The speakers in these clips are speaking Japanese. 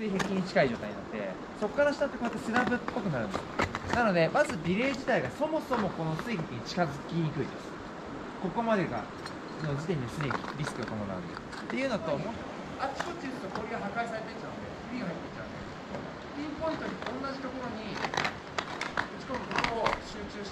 水平に近い状態になって、そこから下ってこうやってスラブっぽくなるんですよ。なのでまずビレー自体がそもそもこの水壁に近づきにくいです。ここまでがの時点ですでにリスクが伴うんでっていうのと、あっちこっち打つと氷が破壊されていっちゃうので、指が入っていっちゃうので、ピンポイントに同じところに打ち込むことを集中して、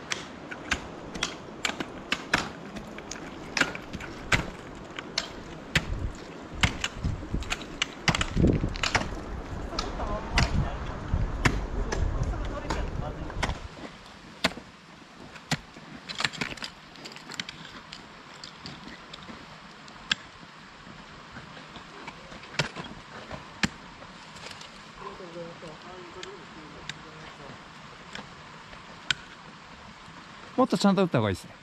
もっとちゃんと打った方がいいですね。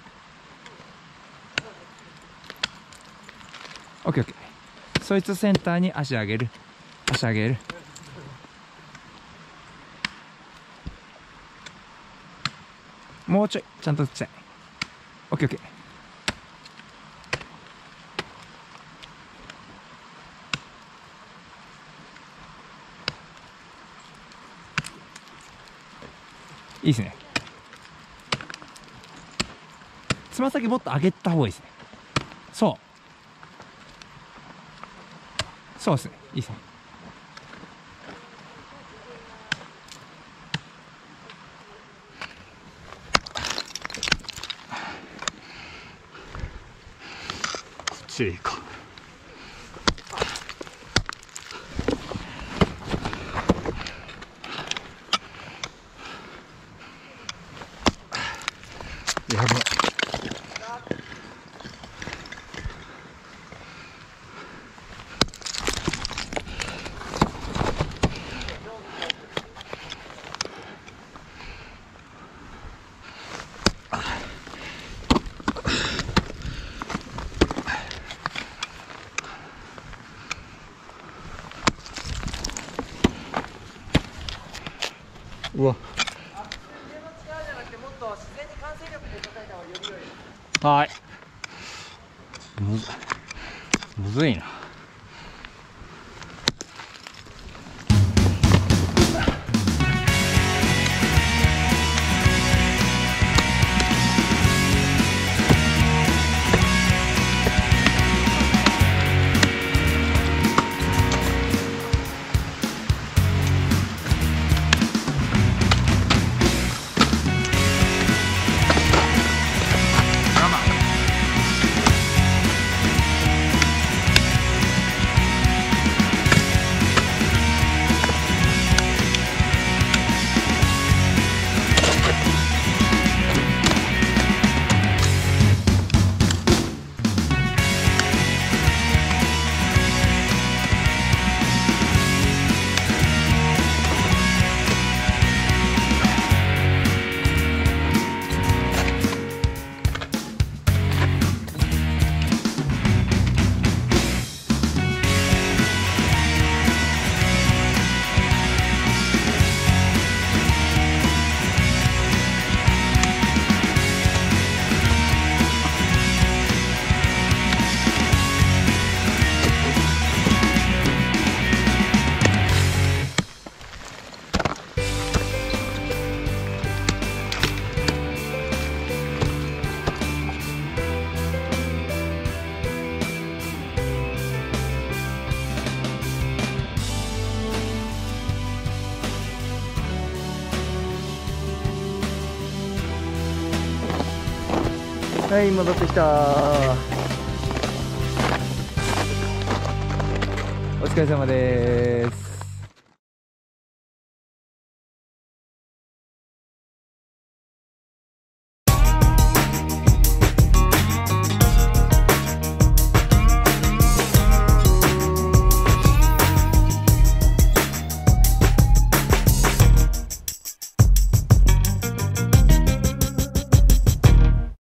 オッケーオッケー。そいつセンターに足上げる。足上げる。もうちょいちゃんと打ちたい。オッケーオッケー。いいですね。つま先もっと上げた方がいいですね。そうですね。いいですね。 こっちでいいか。やばい。うわ。はい。むずいな。 はい、戻ってきた。お疲れ様です。